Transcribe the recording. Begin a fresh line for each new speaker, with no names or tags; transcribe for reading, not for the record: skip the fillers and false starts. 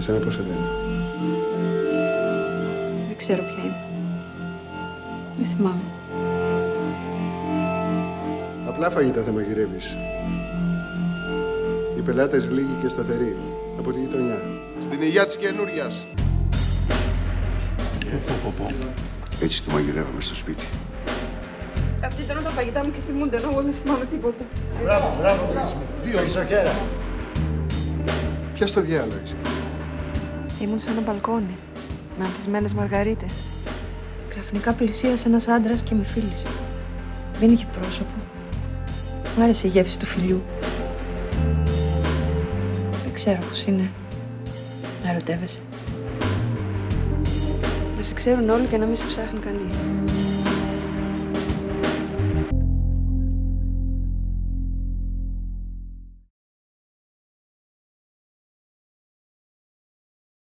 Εσένα πώς σε λένε?
Δεν ξέρω ποια είμαι. Δεν θυμάμαι.
Απλά φαγητά θα μαγειρεύεις. Οι πελάτες λίγοι και σταθεροί. Από τη γειτονιά. Στην υγεία της καινούριας.
Έτσι το μαγειρεύαμε στο σπίτι.
Αυτοί τρώνε τα φαγητά μου και θυμούνται, ενώ εγώ δεν θυμάμαι τίποτα.
Μπράβο, Κρίση μου. 2 ισοκέρα.
Ποια στο διάλογο είσαι?
Ήμουν σε ένα μπαλκόνι, με ανθισμένες μαργαρίτες. Ξαφνικά πλησίασε ένας άντρας και με φίλησε. Δεν είχε πρόσωπο. Μ' άρεσε η γεύση του φιλιού. Δεν ξέρω πώς είναι να ερωτεύεσαι. Να σε ξέρουν όλοι και να μην σε ψάχνει κανείς.